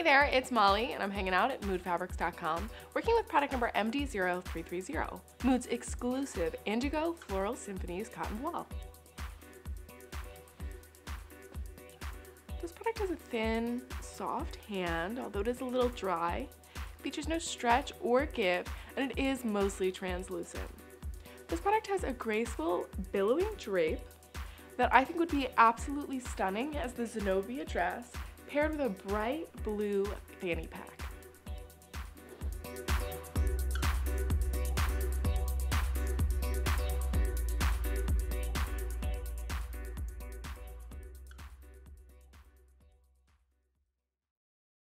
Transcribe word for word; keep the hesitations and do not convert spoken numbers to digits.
there, it's Molly, and I'm hanging out at mood fabrics dot com, working with product number M D zero three three zero, Mood's exclusive Indigo Floral Symphonies Cotton Voile. This product has a thin, soft hand, although it is a little dry, features no stretch or give, and it is mostly translucent. This product has a graceful, billowing drape that I think would be absolutely stunning as the Zenobia dress, paired with a bright blue fanny pack.